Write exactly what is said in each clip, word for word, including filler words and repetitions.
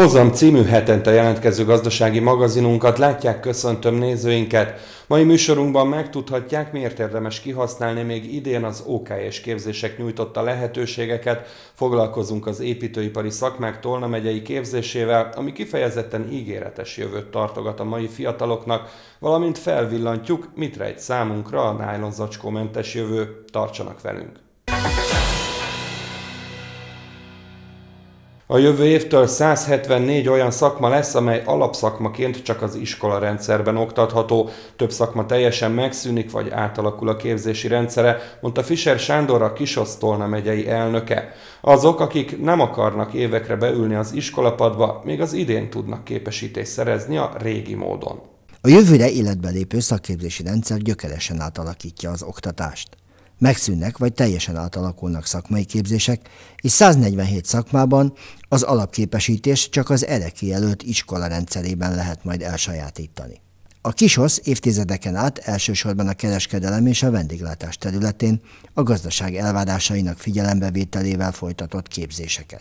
Hozam című hetente jelentkező gazdasági magazinunkat látják, köszöntöm nézőinket. Mai műsorunkban megtudhatják, miért érdemes kihasználni még idén az o ká es képzések nyújtotta lehetőségeket. Foglalkozunk az építőipari szakmák Tolna megyei képzésével, ami kifejezetten ígéretes jövőt tartogat a mai fiataloknak, valamint felvillantjuk, mit rejt számunkra a nájlonzacskómentes jövő. Tartsanak velünk! A jövő évtől száz hetvennégy olyan szakma lesz, amely alapszakmaként csak az iskolarendszerben oktatható. Több szakma teljesen megszűnik, vagy átalakul a képzési rendszere, mondta Fischer Sándor, a Kisosz Tolna megyei elnöke. Azok, akik nem akarnak évekre beülni az iskolapadba, még az idén tudnak képesítést szerezni a régi módon. A jövőre életbe lépő szakképzési rendszer gyökeresen átalakítja az oktatást. Megszűnnek vagy teljesen átalakulnak szakmai képzések, és száznegyvenhét szakmában az alapképesítés csak az erre kijelölt iskola rendszerében lehet majd elsajátítani. A Kisosz évtizedeken át elsősorban a kereskedelem és a vendéglátás területén a gazdaság elvárásainak figyelembevételével folytatott képzéseket.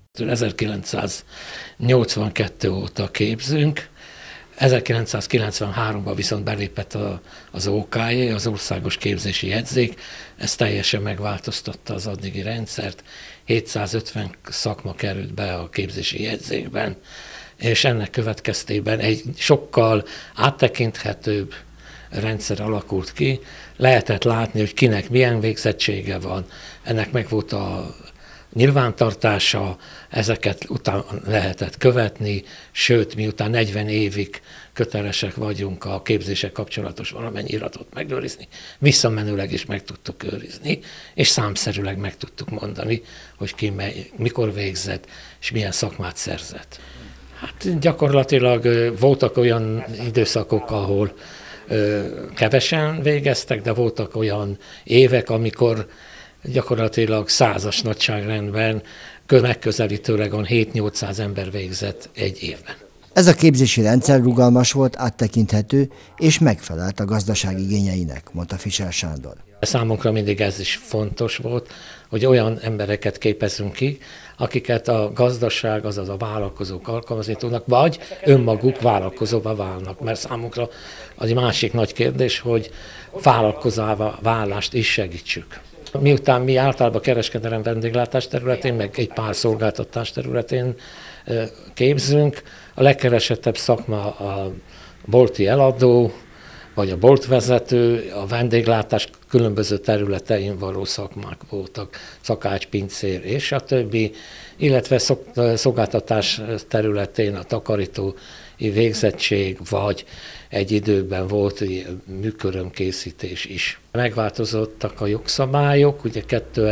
ezerkilencszáznyolcvankettő óta képzünk. ezerkilencszázkilencvenháromban viszont belépett a, az o ká jé, az Országos Képzési Jegyzék, ez teljesen megváltoztatta az addigi rendszert, hétszázötven szakma került be a képzési jegyzékben, és ennek következtében egy sokkal áttekinthetőbb rendszer alakult ki, lehetett látni, hogy kinek milyen végzettsége van, ennek meg volt a nyilvántartása, ezeket utána lehetett követni, sőt, miután negyven évig kötelesek vagyunk a képzések kapcsolatos valamennyi iratot megőrizni, visszamenőleg is meg tudtuk őrizni, és számszerűleg meg tudtuk mondani, hogy ki mely, mikor végzett, és milyen szakmát szerzett. Hát gyakorlatilag voltak olyan időszakok, ahol kevesen végeztek, de voltak olyan évek, amikor gyakorlatilag százas nagyságrendben megközelítőleg a hét-nyolcszáz ember végzett egy évben. Ez a képzési rendszer rugalmas volt, áttekinthető és megfelelt a gazdaság igényeinek, mondta Fischer Sándor. Számunkra mindig ez is fontos volt, hogy olyan embereket képezünk ki, akiket a gazdaság, azaz a vállalkozók alkalmazni tudnak, vagy önmaguk vállalkozóvá válnak. Mert számunkra az egy másik nagy kérdés, hogy vállalkozóvá válást is segítsük. Miután mi általában kereskedelem, vendéglátás területén, meg egy pár szolgáltatás területén képzünk, a legkeresettebb szakma a bolti eladó, vagy a boltvezető, a vendéglátás különböző területein való szakmák voltak, szakács, pincér és a többi, illetve szolgáltatás területén a takarító végzettség, vagy egy időben volt műkörömkészítés is. Megváltozottak a jogszabályok, ugye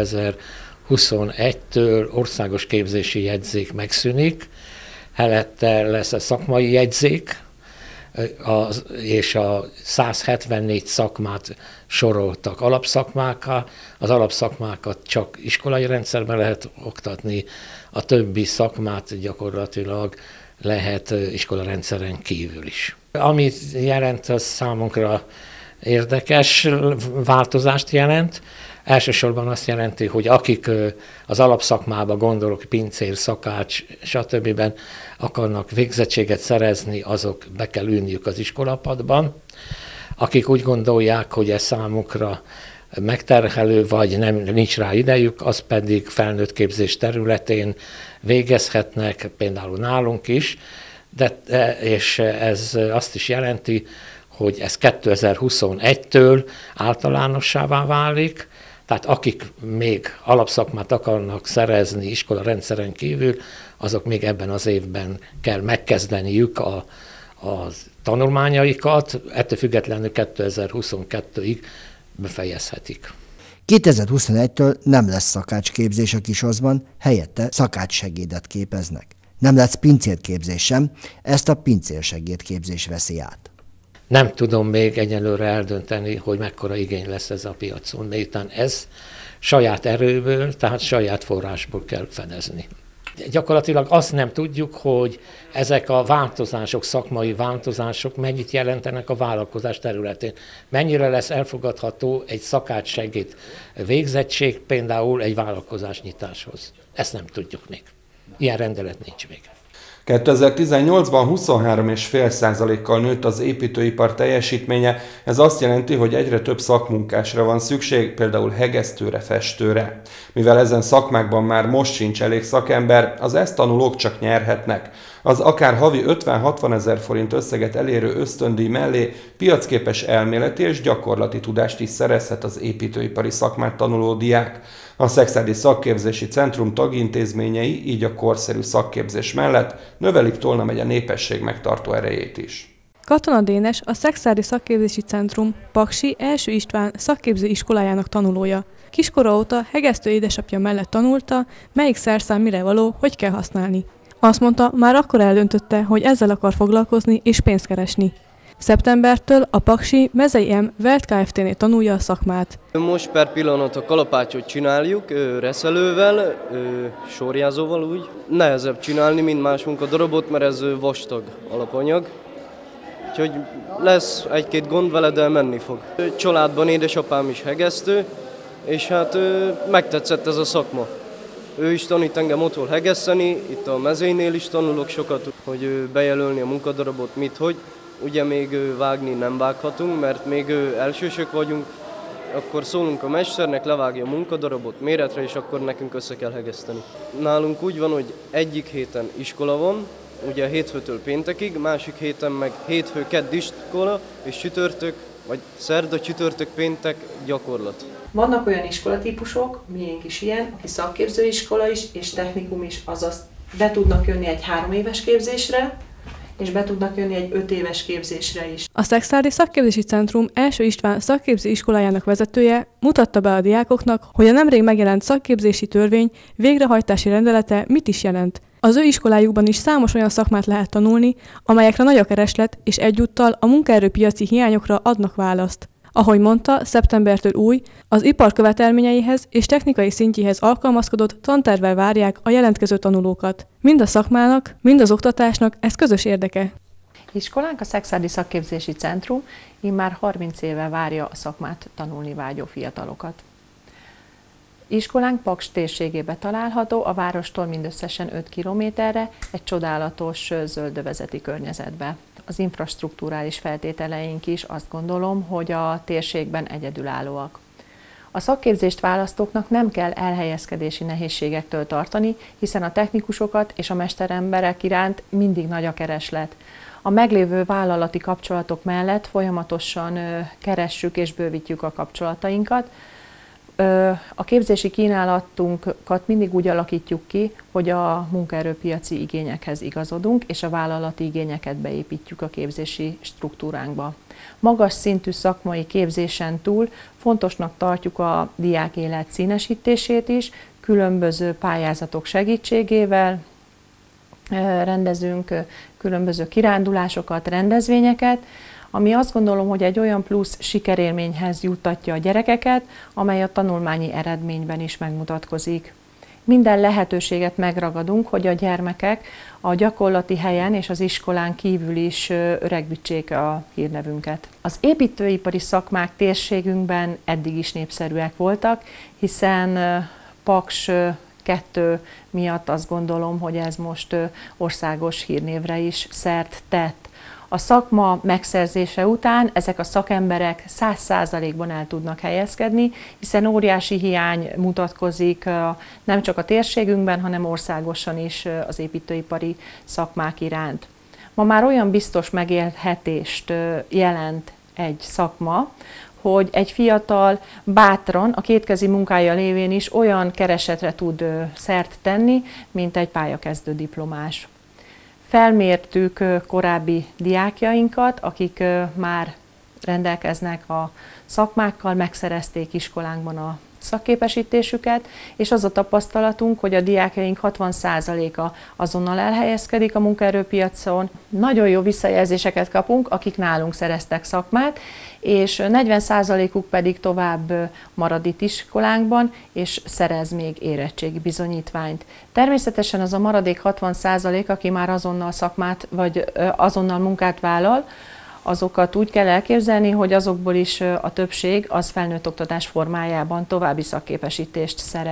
kétezer-huszonegytől országos képzési jegyzék megszűnik, helyette lesz a szakmai jegyzék, az, és a száz hetvennégy szakmát soroltak alapszakmákkal, az alapszakmákat csak iskolai rendszerben lehet oktatni, a többi szakmát gyakorlatilag lehet iskolarendszeren kívül is. Amit jelent, az számunkra érdekes változást jelent. Elsősorban azt jelenti, hogy akik az alapszakmába gondolok, pincér, szakács, stb. Akarnak végzettséget szerezni, azok be kell ülniük az iskolapadban. Akik úgy gondolják, hogy ez számukra megterhelő, vagy nem, nincs rá idejük, az pedig felnőtt képzés területén végezhetnek, például nálunk is, de, és ez azt is jelenti, hogy ez kétezer-huszonegytől általánossává válik, tehát akik még alapszakmát akarnak szerezni iskola rendszeren kívül, azok még ebben az évben kell megkezdeniük a, a tanulmányaikat, ettől függetlenül kétezer-huszonkettőig befejezhetik. kétezer-huszonegytől nem lesz szakácsképzés a Kisoszban, helyette szakácssegédet képeznek. Nem lesz pincérképzés sem, ezt a pincérsegédképzés veszi át. Nem tudom még egyelőre eldönteni, hogy mekkora igény lesz ez a piacon, miután ez saját erőből, tehát saját forrásból kell fedezni. Gyakorlatilag azt nem tudjuk, hogy ezek a változások, szakmai változások mennyit jelentenek a vállalkozás területén. Mennyire lesz elfogadható egy szakácssegéd végzettség például egy vállalkozás nyitáshoz. Ezt nem tudjuk még. Ilyen rendelet nincs még. kétezer-tizennyolcban huszonhárom egész öt százalékkal nőtt az építőipar teljesítménye, ez azt jelenti, hogy egyre több szakmunkásra van szükség, például hegesztőre, festőre. Mivel ezen szakmákban már most sincs elég szakember, az ezt tanulók csak nyerhetnek. Az akár havi ötven-hatvan ezer forint összeget elérő ösztöndíj mellé piacképes elméleti és gyakorlati tudást is szerezhet az építőipari szakmát tanuló diák. A Szekszárdi Szakképzési Centrum tagintézményei így a korszerű szakképzés mellett növelik Tolna megye népesség megtartó erejét is. Katona Dénes a Szekszárdi Szakképzési Centrum Paksi Első István szakképző iskolájának tanulója. Kiskora óta hegesztő édesapja mellett tanulta, melyik szerszám mire való, hogy kell használni. Azt mondta, már akkor eldöntötte, hogy ezzel akar foglalkozni és pénzt keresni. Szeptembertől a Paksi Mezei M. Welt Kft-nél tanulja a szakmát. Most per pillanat a kalapácsot csináljuk reszelővel, sorjázóval úgy. Nehezebb csinálni, mint más munkadarabot, mert ez vastag alapanyag. Úgyhogy lesz egy-két gond vele, de menni fog. Családban édesapám is hegesztő, és hát megtetszett ez a szakma. Ő is tanít engem otthon hegeszteni, itt a mezeinél is tanulok sokat, hogy bejelölni a munkadarabot mit, hogy. Ugye még vágni nem vághatunk, mert még elsősök vagyunk, akkor szólunk a mesternek, levágja a munkadarabot méretre, és akkor nekünk össze kell hegeszteni. Nálunk úgy van, hogy egyik héten iskola van, ugye hétfőtől péntekig, másik héten meg hétfő, kedd iskola, és csütörtök, vagy szerda, csütörtök, péntek gyakorlat. Vannak olyan iskolatípusok, miénk is ilyen, aki szakképzőiskola is, és technikum is, azaz be tudnak jönni egy három éves képzésre, és be tudnak jönni egy öt éves képzésre is. A Szekszárdi Szakképzési Centrum Első István szakképző iskolájának vezetője mutatta be a diákoknak, hogy a nemrég megjelent szakképzési törvény végrehajtási rendelete mit is jelent. Az ő iskolájukban is számos olyan szakmát lehet tanulni, amelyekre nagy a kereslet, és egyúttal a munkaerőpiaci hiányokra adnak választ. Ahogy mondta, szeptembertől új, az ipar követelményeihez és technikai szintjéhez alkalmazkodott tantervvel várják a jelentkező tanulókat. Mind a szakmának, mind az oktatásnak ez közös érdeke. Iskolánk, a Szekszárdi Szakképzési Centrum immár harminc éve várja a szakmát tanulni vágyó fiatalokat. Iskolánk Paks térségébe található, a várostól mindösszesen öt kilométerre, egy csodálatos zöldövezeti környezetbe. Az infrastruktúrális feltételeink is azt gondolom, hogy a térségben egyedülállóak. A szakképzést választóknak nem kell elhelyezkedési nehézségektől tartani, hiszen a technikusokat és a mesteremberek iránt mindig nagy a kereslet. A meglévő vállalati kapcsolatok mellett folyamatosan keressük és bővítjük a kapcsolatainkat. A képzési kínálatunkat mindig úgy alakítjuk ki, hogy a munkaerőpiaci igényekhez igazodunk, és a vállalati igényeket beépítjük a képzési struktúránkba. Magas szintű szakmai képzésen túl fontosnak tartjuk a diák élet színesítését is, különböző pályázatok segítségével rendezünk különböző kirándulásokat, rendezvényeket, ami azt gondolom, hogy egy olyan plusz sikerélményhez juttatja a gyerekeket, amely a tanulmányi eredményben is megmutatkozik. Minden lehetőséget megragadunk, hogy a gyermekek a gyakorlati helyen és az iskolán kívül is öregbítsék a hírnevünket. Az építőipari szakmák térségünkben eddig is népszerűek voltak, hiszen Paks kettő miatt azt gondolom, hogy ez most országos hírnévre is szert tett. A szakma megszerzése után ezek a szakemberek száz százalékban el tudnak helyezkedni, hiszen óriási hiány mutatkozik nem csak a térségünkben, hanem országosan is az építőipari szakmák iránt. Ma már olyan biztos megélhetést jelent egy szakma, hogy egy fiatal bátran a kétkezi munkája lévén is olyan keresetre tud szert tenni, mint egy pályakezdő diplomás. Felmértük korábbi diákjainkat, akik már rendelkeznek a szakmákkal, megszerezték iskolánkban a szakképesítésüket, és az a tapasztalatunk, hogy a diákjaink hatvan százaléka azonnal elhelyezkedik a munkaerőpiacon. Nagyon jó visszajelzéseket kapunk, akik nálunk szereztek szakmát, és negyven százalékuk pedig tovább marad itt iskolánkban, és szerez még érettségi bizonyítványt. Természetesen az a maradék hatvan százalék, aki már azonnal szakmát, vagy azonnal munkát vállal, azokat úgy kell elképzelni, hogy azokból is a többség az felnőtt oktatás formájában további szakképesítést szerez.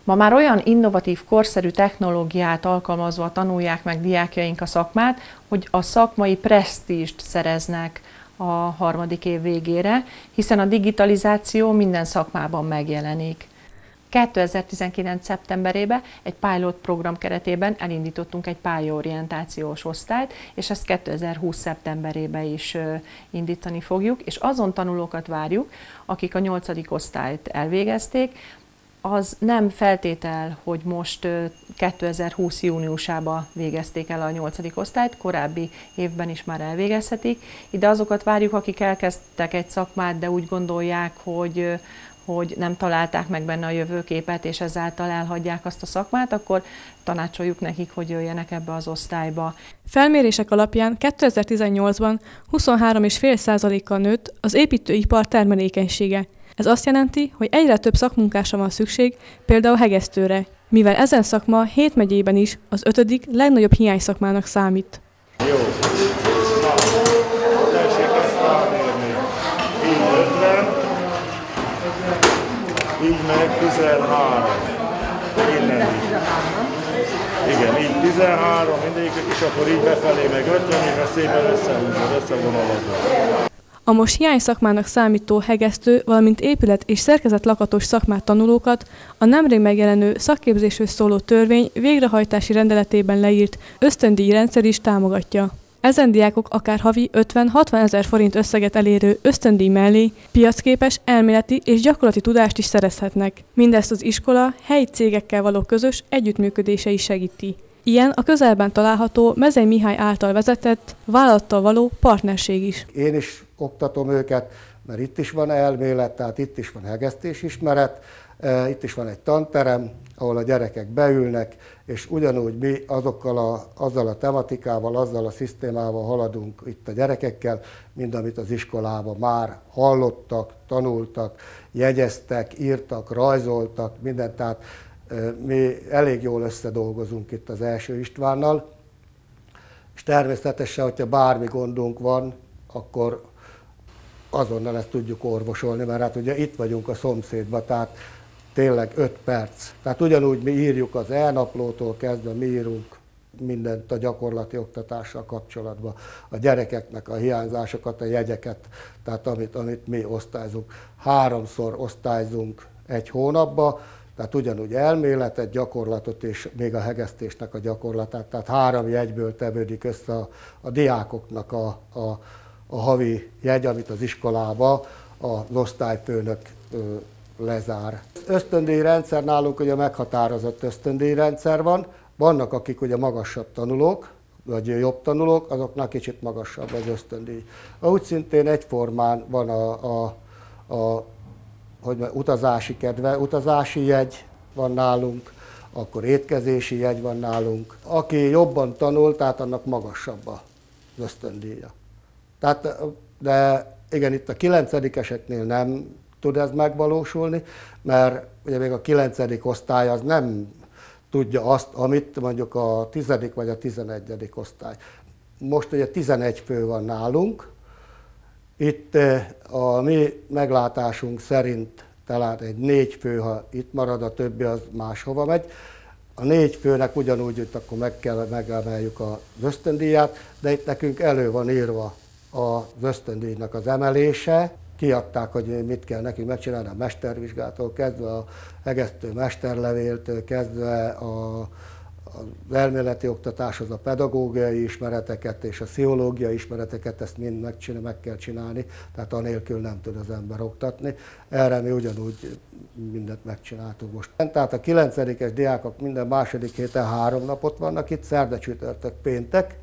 Ma már olyan innovatív, korszerű technológiát alkalmazva tanulják meg diákjaink a szakmát, hogy a szakmai presztízst szereznek a harmadik év végére, hiszen a digitalizáció minden szakmában megjelenik. kétezer-tizenkilenc. szeptemberében egy pilot program keretében elindítottunk egy pályaorientációs osztályt, és ezt kétezer-húsz. szeptemberében is indítani fogjuk, és azon tanulókat várjuk, akik a nyolcadik osztályt elvégezték. Az nem feltétel, hogy most kétezer-húsz. júniusában végezték el a nyolcadik osztályt, korábbi évben is már elvégezhetik. Ide azokat várjuk, akik elkezdtek egy szakmát, de úgy gondolják, hogy hogy nem találták meg benne a jövőképet, és ezáltal elhagyják azt a szakmát, akkor tanácsoljuk nekik, hogy jöjjenek ebbe az osztályba. Felmérések alapján kétezer-tizennyolcban huszonhárom egész öt százalékkal nőtt az építőipar termelékenysége. Ez azt jelenti, hogy egyre több szakmunkásra van szükség, például hegesztőre, mivel ezen szakma hét megyében is az ötödik legnagyobb hiányszakmának számít. Jó. Tessék ezt elmérni. Így ötven, így meg tizenhárom. Innen így. Igen, így tizenhárom, mindegyikük is, akkor így befelé meg ötven, és szépen összehúzod, összevonalazod. A most hiány szakmának számító hegesztő, valamint épület- és szerkezetlakatos szakmát tanulókat a nemrég megjelenő szakképzésről szóló törvény végrehajtási rendeletében leírt ösztöndíj rendszer is támogatja. Ezen diákok akár havi ötven-hatvan ezer forint összeget elérő ösztöndíj mellé piacképes, elméleti és gyakorlati tudást is szerezhetnek. Mindezt az iskola helyi cégekkel való közös együttműködése is segíti. Ilyen a közelben található Mezei Mihály által vezetett, vállalattal való partnerség is. Én is oktatom őket, mert itt is van elmélet, tehát itt is van hegesztésismeret, itt is van egy tanterem, ahol a gyerekek beülnek, és ugyanúgy mi azokkal a, azzal a tematikával, azzal a szisztémával haladunk itt a gyerekekkel, mint amit az iskolában már hallottak, tanultak, jegyeztek, írtak, rajzoltak, mindent. Tehát mi elég jól összedolgozunk itt az Első Istvánnal, és természetesen, hogyha bármi gondunk van, akkor azonnal ezt tudjuk orvosolni, mert hát ugye itt vagyunk a szomszédban, tehát tényleg öt perc. Tehát ugyanúgy mi írjuk az e-naplótól kezdve, mi írunk mindent a gyakorlati oktatással kapcsolatban, a gyerekeknek a hiányzásokat, a jegyeket, tehát amit, amit mi osztályzunk. Háromszor osztályzunk egy hónapba, tehát ugyanúgy elméletet, gyakorlatot és még a hegesztésnek a gyakorlatát. Tehát három jegyből tevődik össze a, a diákoknak a, a, a havi jegy, amit az iskolába az osztályfőnök ö, lezár. Ösztöndíj rendszer nálunk ugye meghatározott ösztöndíj rendszer van. Vannak, akik ugye magasabb tanulók, vagy jobb tanulók, azoknak kicsit magasabb az ösztöndíj. Úgy szintén egyformán van a, a, a hogy utazási kedve, utazási jegy van nálunk, akkor étkezési jegy van nálunk. Aki jobban tanul, tehát annak magasabb az ösztöndíja. Tehát, de igen, itt a kilencedikeseknél nem tud ez megvalósulni, mert ugye még a kilencedik osztály az nem tudja azt, amit mondjuk a tizedik vagy a tizenegyedik osztály. Most ugye tizenegy fő van nálunk, itt a mi meglátásunk szerint talán egy négy fő, ha itt marad, a többi az máshova megy. A négy főnek ugyanúgy, hogy akkor meg kell, megemeljük az ösztöndíját, de itt nekünk elő van írva az ösztöndíjnak az emelése. Kiadták, hogy mit kell nekünk megcsinálni a mestervizsgától kezdve, a hegesztő mesterlevéltől kezdve, a az elméleti oktatáshoz a pedagógiai ismereteket és a pszichológiai ismereteket, ezt mind megcsinál, meg kell csinálni, tehát anélkül nem tud az ember oktatni. Erre mi ugyanúgy mindent megcsináltunk most. Tehát a kilencedikes diákok minden második héten három napot vannak itt, szerda, csütörtök, péntek.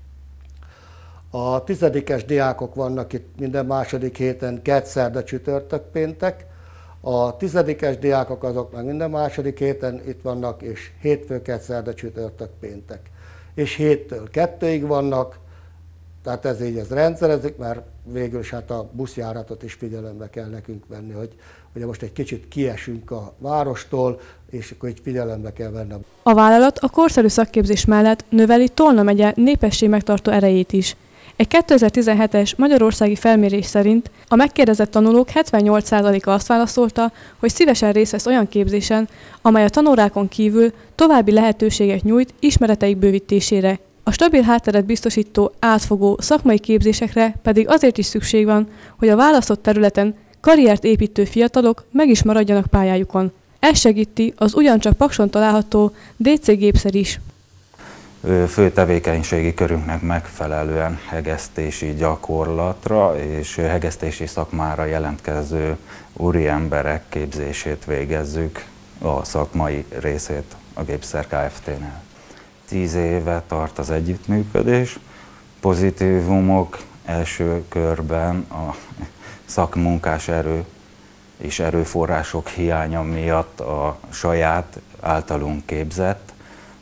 A tizedikes diákok vannak itt minden második héten, kedd, szerda, csütörtök, péntek. A tizedikes diákok azok meg minden második héten itt vannak, és hétfő, kedd, szerda, csütörtök, péntek. És héttől kettőig vannak, tehát ez így ez rendszerezik, mert végül is hát a buszjáratot is figyelembe kell nekünk venni, hogy ugye most egy kicsit kiesünk a várostól, és akkor így figyelembe kell venni. A vállalat a korszerű szakképzés mellett növeli Tolna megye népesség megtartó erejét is. Egy kétezer-tizenhetes magyarországi felmérés szerint a megkérdezett tanulók hetvennyolc százaléka azt válaszolta, hogy szívesen részt vesz olyan képzésen, amely a tanórákon kívül további lehetőséget nyújt ismereteik bővítésére. A stabil hátteret biztosító, átfogó szakmai képzésekre pedig azért is szükség van, hogy a választott területen karriert építő fiatalok meg is maradjanak pályájukon. Ez segíti az ugyancsak Pakson található dé cé gépszer is. Fő tevékenységi körünknek megfelelően hegesztési gyakorlatra és hegesztési szakmára jelentkező úriemberek képzését végezzük, a szakmai részét a Gépszer Kft-nél. Tíz éve tart az együttműködés. Pozitívumok első körben a szakmunkás erő és erőforrások hiánya miatt a saját általunk képzett,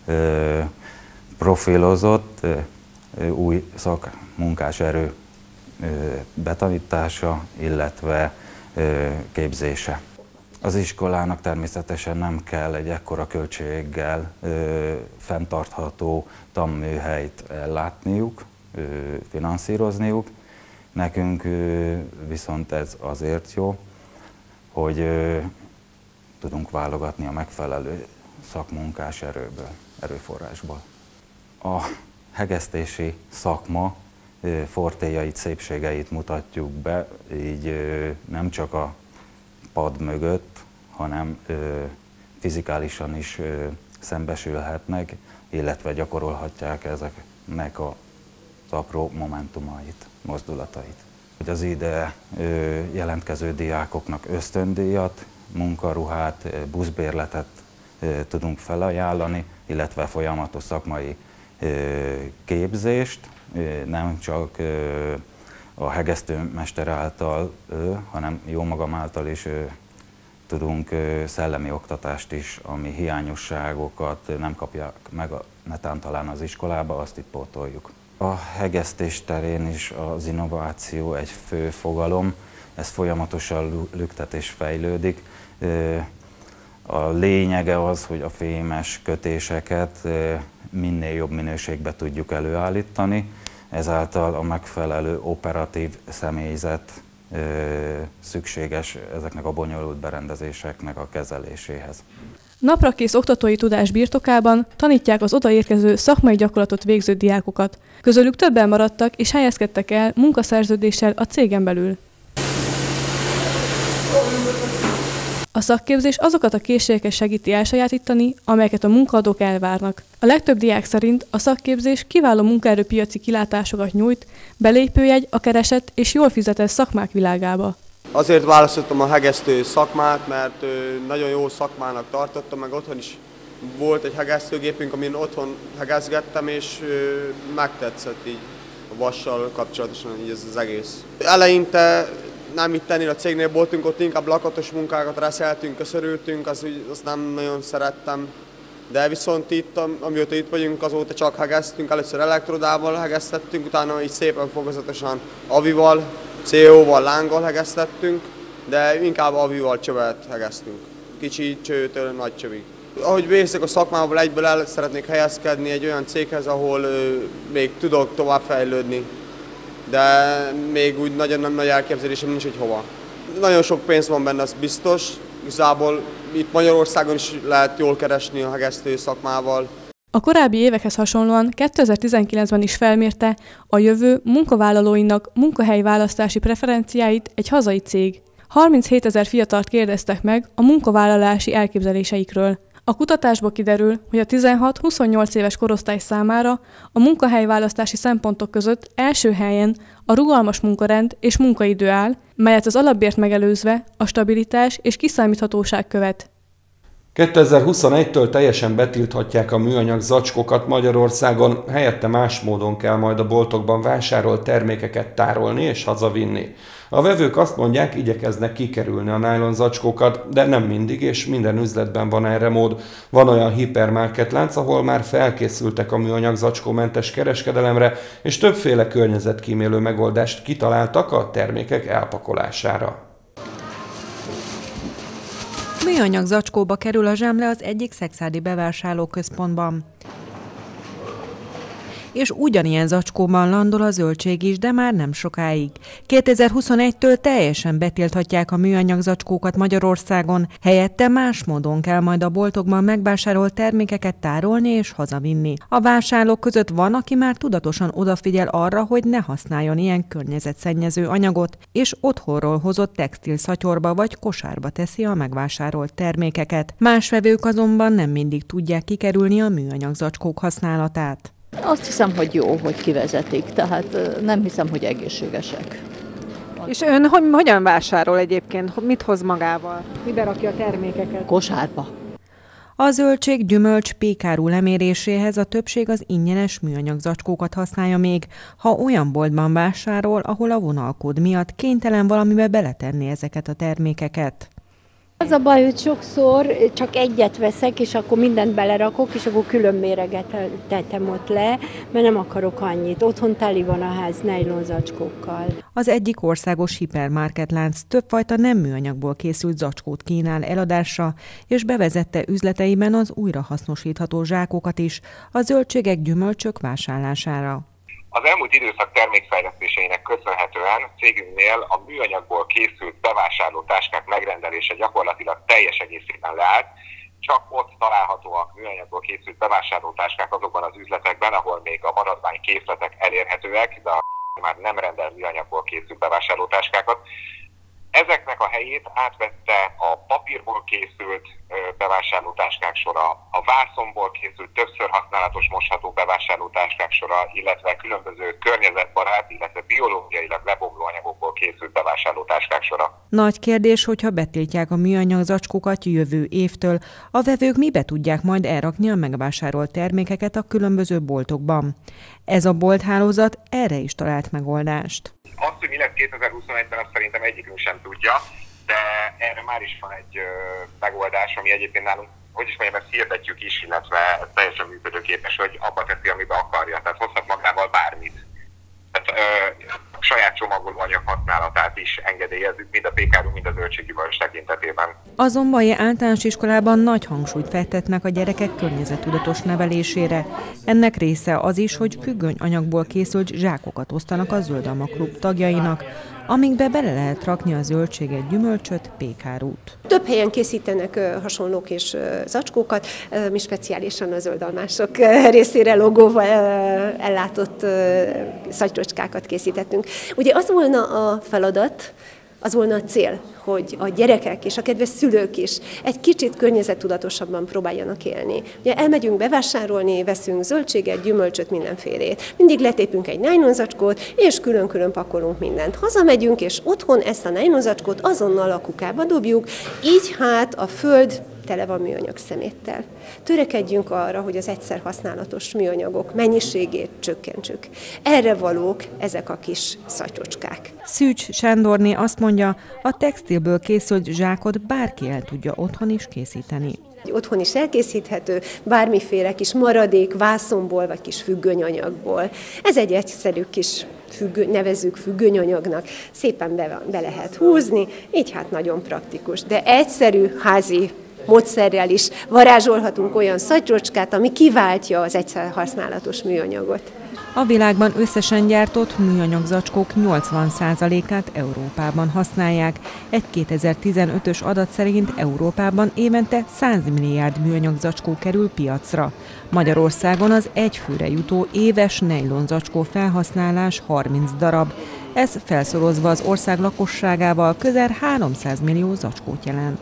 profilozott új szakmunkás erő betanítása, illetve képzése. Az iskolának természetesen nem kell egy ekkora költséggel fenntartható tanműhelyt ellátniuk, finanszírozniuk. Nekünk viszont ez azért jó, hogy tudunk válogatni a megfelelő szakmunkás erőből, erőforrásból. A hegesztési szakma fortéjait, szépségeit mutatjuk be, így nem csak a pad mögött, hanem fizikálisan is szembesülhetnek, illetve gyakorolhatják ezeknek az apró momentumait, mozdulatait. Az ide jelentkező diákoknak ösztöndíjat, munkaruhát, buszbérletet tudunk felajánlani, illetve folyamatos szakmai képzést, nem csak a hegesztőmester által, hanem jó magam által is tudunk szellemi oktatást is, ami hiányosságokat nem kapják meg a netán talán az iskolába, azt itt pótoljuk. A hegesztés terén is az innováció egy fő fogalom, ez folyamatosan lüktet és fejlődik. A lényege az, hogy a fémes kötéseket minél jobb minőségben tudjuk előállítani, ezáltal a megfelelő operatív személyzet szükséges ezeknek a bonyolult berendezéseknek a kezeléséhez. Naprakész oktatói tudás birtokában tanítják az odaérkező szakmai gyakorlatot végző diákokat. Közülük többen maradtak és helyezkedtek el munkaszerződéssel a cégen belül. A szakképzés azokat a készségeket segíti elsajátítani, amelyeket a munkaadók elvárnak. A legtöbb diák szerint a szakképzés kiváló munkaerőpiaci kilátásokat nyújt, belépőjegy a keresett és jól fizetett szakmák világába. Azért választottam a hegesztő szakmát, mert nagyon jó szakmának tartottam, meg otthon is volt egy hegesztőgépünk, amin otthon hegeszgettem, és megtetszett így a vassal kapcsolatosan így ez az egész. Eleinte nem itt ennél a cégnél voltunk, ott inkább lakatos munkákat reszeltünk, köszörültünk, azt, azt nem nagyon szerettem. De viszont itt, amióta itt vagyunk, azóta csak hegesztünk, először elektrodával hegesztettünk, utána így szépen fokozatosan avival, cé ó-val, lánggal hegesztettünk, de inkább avival csövet hegesztünk. Kicsi csőtől nagy csövig. Ahogy végzek a szakmából, egyből el szeretnék helyezkedni egy olyan céghez, ahol ö, még tudok továbbfejlődni, de még úgy nagyon nem nagy elképzelésem nincs, hogy hova. Nagyon sok pénz van benne, az biztos. Igazából itt Magyarországon is lehet jól keresni a hegesztő szakmával. A korábbi évekhez hasonlóan kétezer-tizenkilencben is felmérte a jövő munkavállalóinak munkahelyválasztási preferenciáit egy hazai cég. harminchét fiatalt kérdeztek meg a munkavállalási elképzeléseikről. A kutatásból kiderül, hogy a tizenhat-huszonnyolc éves korosztály számára a munkahelyválasztási szempontok között első helyen a rugalmas munkarend és munkaidő áll, melyet az alapbért megelőzve a stabilitás és kiszámíthatóság követ. kétezer-huszonegytől teljesen betilthatják a műanyag zacskókat Magyarországon, helyette más módon kell majd a boltokban vásárolt termékeket tárolni és hazavinni. A vevők azt mondják, igyekeznek kikerülni a nylon zacskókat, de nem mindig, és minden üzletben van erre mód. Van olyan hipermarket lánc, ahol már felkészültek a műanyag zacskómentes kereskedelemre, és többféle környezetkímélő megoldást kitaláltak a termékek elpakolására. Műanyag zacskóba kerül a zsemle az egyik szexádi bevásárlóközpontban. és ugyanilyen zacskóban landol a zöldség is, de már nem sokáig. kétezer-huszonegytől teljesen betilthatják a műanyag zacskókat Magyarországon, helyette más módon kell majd a boltokban megvásárolt termékeket tárolni és hazavinni. A vásárlók között van, aki már tudatosan odafigyel arra, hogy ne használjon ilyen környezetszennyező anyagot, és otthonról hozott textilszatyorba vagy kosárba teszi a megvásárolt termékeket. Más vevők azonban nem mindig tudják kikerülni a műanyag zacskók használatát. Azt hiszem, hogy jó, hogy kivezetik, tehát nem hiszem, hogy egészségesek. És ön hogy, hogyan vásárol egyébként? Mit hoz magával? Mibe rakja a termékeket? Kosárba. A zöldség, gyümölcs, pékárú leméréséhez a többség az ingyenes műanyag zacskókat használja még, ha olyan boltban vásárol, ahol a vonalkód miatt kénytelen valamibe beletenni ezeket a termékeket. Az a baj, hogy sokszor csak egyet veszek, és akkor mindent belerakok, és akkor külön méreget tettem ott le, mert nem akarok annyit. Otthon teli van a ház nejlonzacskókkal. Az egyik országos hipermarketlánc többfajta nem műanyagból készült zacskót kínál eladásra, és bevezette üzleteiben az újrahasznosítható zsákokat is a zöldségek, gyümölcsök vásárlására. Az elmúlt időszak termékfejlesztéseinek köszönhetően cégünknél a műanyagból készült bevásárló táskák megrendelése gyakorlatilag teljes egészében leállt. Csak ott találhatóak műanyagból készült bevásárló táskák azokban az üzletekben, ahol még a maradvány készletek elérhetőek, de a már nem rendel műanyagból készült bevásárló táskákat. Ezeknek a helyét átvette a papírból készült bevásárlótáskák sora, a vászonból készült többször használatos mosható bevásárlótáskák sora, illetve különböző környezetbarát, illetve biológiailag lebomló anyagokból készült bevásárlótáskák sora. Nagy kérdés, hogyha betiltják a műanyag zacskókat jövő évtől, a vevők mibe tudják majd elrakni a megvásárolt termékeket a különböző boltokban. Ez a bolthálózat erre is talált megoldást. Azt, hogy mi lesz kétezer-huszonegyben, azt szerintem egyikünk sem tudja, de erre már is van egy ö, megoldás, ami egyébként nálunk, hogy is mondjam, ezt hirdetjük is, illetve teljesen működőképes, hogy abba teszi, amibe akarja. Tehát hozhat magával bármit. Tehát ö, a saját csomagolóanyag használatát is engedélyezzük, mind a pékárú, mind a zöldséggyümölcs tekintetében. A Zombai Általános Iskolában nagy hangsúlyt fektetnek a gyerekek környezettudatos nevelésére. Ennek része az is, hogy függönyanyagból készült zsákokat osztanak a Zöld Alma Klub tagjainak, amikbe bele lehet rakni a zöldséget, gyümölcsöt, pékárút. Több helyen készítenek hasonlók és zacskókat, mi speciálisan a zöldalmások részére logóval ellátott szatyrocskákat készítettünk. Ugye az volna a feladat, az volna a cél, hogy a gyerekek és a kedves szülők is egy kicsit környezettudatosabban próbáljanak élni. Ugye elmegyünk bevásárolni, veszünk zöldséget, gyümölcsöt, mindenfélét. Mindig letépünk egy nájlonzacskót, és külön-külön pakolunk mindent. Hazamegyünk, és otthon ezt a nájlonzacskót azonnal a kukába dobjuk, így hát a föld tele van műanyag szeméttel. Törekedjünk arra, hogy az egyszer használatos műanyagok mennyiségét csökkentsük. Erre valók ezek a kis szatyrocskák. Szűcs Sándorné azt mondja, a textilből készült zsákot bárki el tudja otthon is készíteni. Otthon is elkészíthető, bármiféle kis maradék, vászonból vagy kis függönyanyagból. Ez egy egyszerű kis függöny, nevezzük függönyanyagnak, szépen be, be lehet húzni, így hát nagyon praktikus. De egyszerű házi módszerrel is varázsolhatunk olyan szatyrocskát, ami kiváltja az egyszer használatos műanyagot. A világban összesen gyártott műanyag zacskók nyolcvan százalékát Európában használják. Egy kétezer-tizenötös adat szerint Európában évente száz milliárd műanyag zacskó kerül piacra. Magyarországon az egyfőre jutó éves nejlonzacskó felhasználás harminc darab. Ez felszorozva az ország lakosságával közel háromszáz millió zacskót jelent.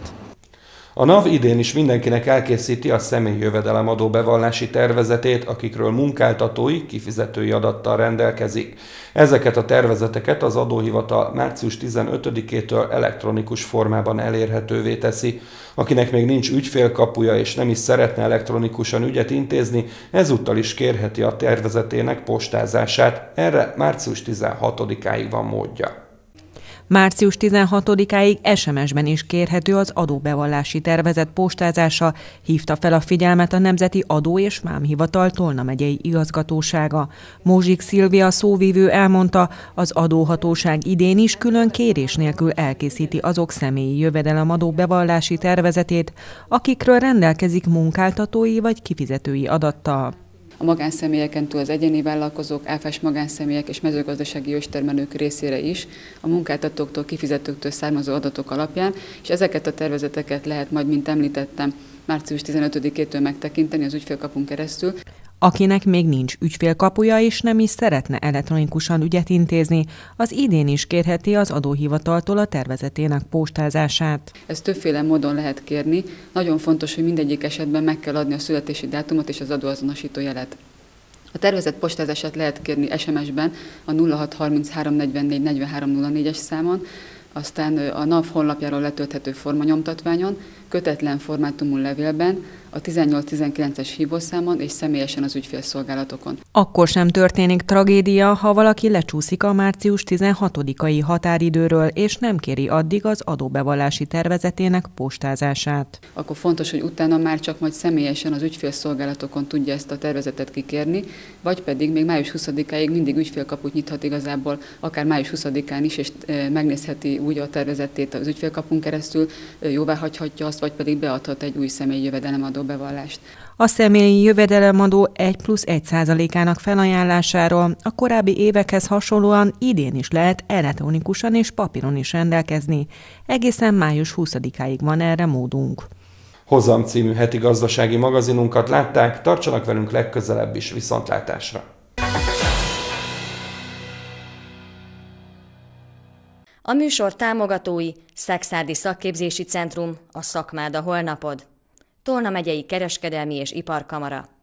A NAV idén is mindenkinek elkészíti a személyi jövedelemadó bevallási tervezetét, akikről munkáltatói, kifizetői adattal rendelkezik. Ezeket a tervezeteket az adóhivatal március tizenötödikétől elektronikus formában elérhetővé teszi. Akinek még nincs ügyfélkapuja és nem is szeretne elektronikusan ügyet intézni, ezúttal is kérheti a tervezetének postázását. Erre március tizenhatodikáig van módja. Március tizenhatodikáig es em es-ben is kérhető az adóbevallási tervezet postázása, hívta fel a figyelmet a Nemzeti Adó- és Vámhivatal Tolna megyei igazgatósága. Mózsik Szilvia szóvívő elmondta, az adóhatóság idén is külön kérés nélkül elkészíti azok személyi jövedelemadó bevallási tervezetét, akikről rendelkezik munkáltatói vagy kifizetői adattal. a magánszemélyeken túl az egyéni vállalkozók, áfás magánszemélyek és mezőgazdasági őstermelők részére is a munkáltatóktól, kifizetőktől származó adatok alapján, és ezeket a tervezeteket lehet majd, mint említettem, március tizenötödikétől megtekinteni az ügyfélkapun keresztül. Akinek még nincs ügyfélkapuja és nem is szeretne elektronikusan ügyet intézni, az idén is kérheti az adóhivataltól a tervezetének postázását. Ezt többféle módon lehet kérni. Nagyon fontos, hogy mindegyik esetben meg kell adni a születési dátumot és az adóazonosító jelet. A tervezet postázását lehet kérni es em es-ben a nulla hat harminchárom negyvennégy negyvenhárom nulla négyes számon, aztán a NAV honlapjáról letölthető formanyomtatványon, kötetlen formátumú levélben, a tizennyolc tizenkilences hívószámon és személyesen az ügyfélszolgálatokon. Akkor sem történik tragédia, ha valaki lecsúszik a március tizenhatodikai határidőről, és nem kéri addig az adóbevallási tervezetének postázását. Akkor fontos, hogy utána már csak majd személyesen az ügyfélszolgálatokon tudja ezt a tervezetet kikérni, vagy pedig még május huszadikáig mindig ügyfélkaput nyithat igazából, akár május huszadikán is, és megnézheti úgy a tervezetét az ügyfélkapun keresztül, jóváhagyhatja azt, vagy pedig beadhat egy új személyi jövedelemadó bevallást. A személyi jövedelemadó egy plusz egy százalékának felajánlásáról a korábbi évekhez hasonlóan idén is lehet elektronikusan és papíron is rendelkezni. Egészen május huszadikáig van erre módunk. Hozam című heti gazdasági magazinunkat látták, tartsanak velünk legközelebb is, viszontlátásra! A műsor támogatói: Szekszárdi Szakképzési Centrum, a Szakmád a holnapod, Tolna megyei Kereskedelmi és Iparkamara.